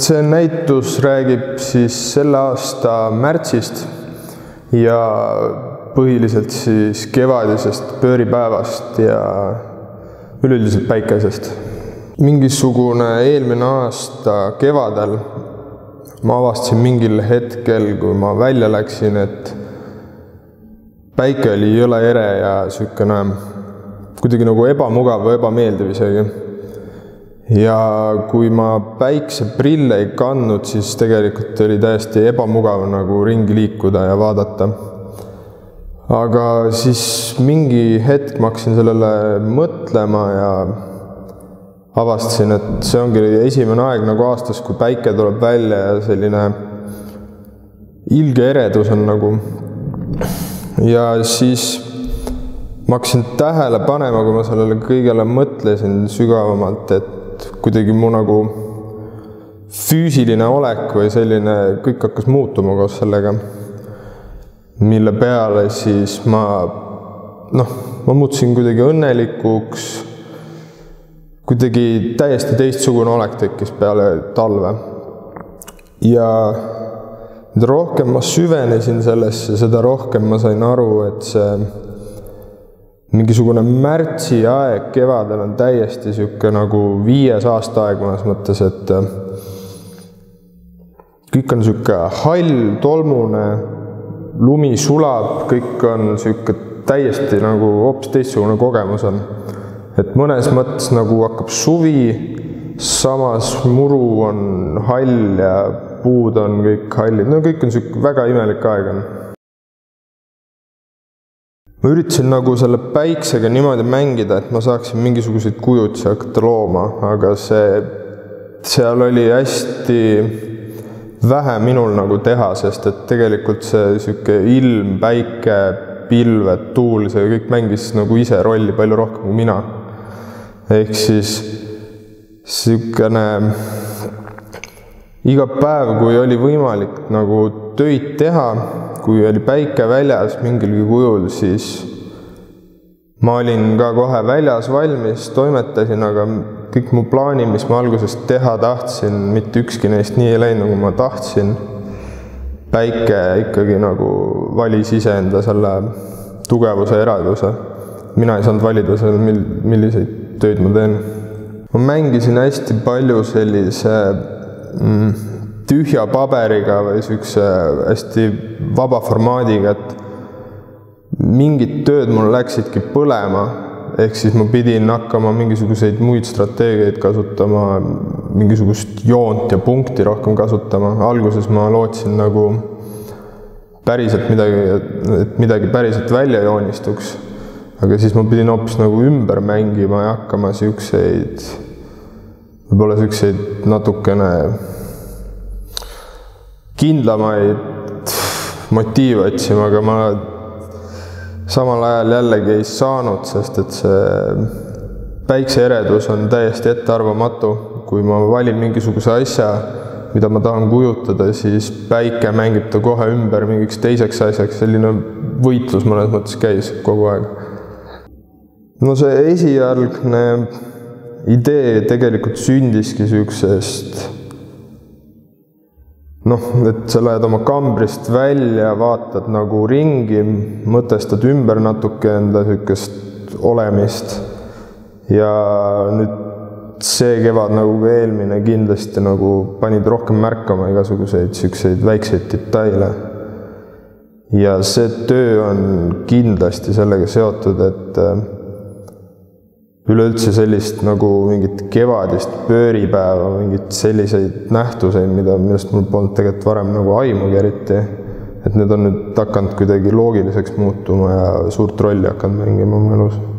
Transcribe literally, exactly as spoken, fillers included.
See näitus räägib siis selle aasta märtsist ja põhiliselt siis kevadisest pööripäevast ja üleüldiselt päikesest. Mingisugune eelmine aasta kevadel ma avastasin mingil hetkel, kui ma välja läksin, et päike oli jõle ere ja sükene kuidagi nagu ebamugav või ebameeldiv isegi. Ja kui ma päikseprille ei kandnud, siis tegelikult oli täiesti ebamugav nagu ringi liikuda ja vaadata. Aga siis mingi hetk ma hakkasin sellele mõtlema ja avastasin, et see ongi esimene aeg nagu aastas, kui päike tuleb välja ja selline ilge eredus on nagu. Ja siis ma hakkasin tähele panema, kui ma sellele kõigele mõtlesin sügavamalt, et kuidagi mu nagu füüsiline olek või selline, kõik hakkas muutuma koos sellega, mille peale siis ma, noh, ma muutusin kuidagi õnnelikuks, kuidagi täiesti teistsugune olek tekkis peale talve. Ja rohkem ma süvenesin sellesse, seda rohkem ma sain aru, et see mingisugune märtsi aeg kevadel on täiesti siuke nagu viies aasta aeg mõnes mõttes, et kõik on siuke hall, tolmune, lumi sulab, kõik on siuke täiesti nagu hoopis teistsugune kogemus on. Et mõnes mõttes nagu hakkab suvi, samas muru on hall ja puud on kõik hallid. No kõik on siuke väga imelik aeg on. Ma üritasin nagu selle päiksega niimoodi mängida, et ma saaksin mingisuguseid kujutsi hakata looma, aga see, seal oli hästi vähe minul nagu teha, sest et tegelikult see siuke ilm, päike, pilved, tuul, see kõik mängis nagu ise rolli palju rohkem kui mina. Ehk siis siukene iga päev, kui oli võimalik nagu töid teha, kui oli päike väljas mingilgi kujul, siis ma olin ka kohe väljas valmis, toimetasin, aga kõik mu plaani, mis ma algusest teha tahtsin, mitte ükski neist nii ei läinud, nagu ma tahtsin. Päike ikkagi nagu valis iseenda selle tugevuse eraduse. Mina ei saanud valida selle, milliseid tööd ma teen. Ma mängisin hästi palju sellise mm, tühja paberiga või siukse hästi vaba formaadiga, et mingid tööd mul läksidki põlema, ehk siis ma pidin hakkama mingisuguseid muid strateegiaid kasutama, mingisugust joont ja punkti rohkem kasutama. Alguses ma lootsin nagu päriselt midagi, et midagi päriselt välja joonistuks, aga siis ma pidin hoopis nagu ümber mängima ja hakkama siukseid, võib-olla siukseid natukene kindlamaid motiive otsima, aga ma samal ajal jällegi ei saanud, sest et see päikseeredus on täiesti ettearvamatu. Kui ma valin mingisuguse asja, mida ma tahan kujutada, siis päike mängib ta kohe ümber mingiks teiseks asjaks. Selline võitlus mõnes mõttes käis kogu aeg. No see esialgne idee tegelikult sündiski siuksest, noh, et sa lähed oma kambrist välja, vaatad nagu ringi, mõtestad ümber natuke enda siukest olemist. Ja nüüd see kevad nagu ka eelmine kindlasti nagu panid rohkem märkama igasuguseid siukseid väikseid detaile. Ja see töö on kindlasti sellega seotud, et üleüldse sellist nagu mingit kevadist pööripäeva, mingit selliseid nähtuseid, mida, millest mul polnud tegelikult varem nagu aimugi eriti. Et need on nüüd hakanud kuidagi loogiliseks muutuma ja suurt rolli hakanud mängima oma elus.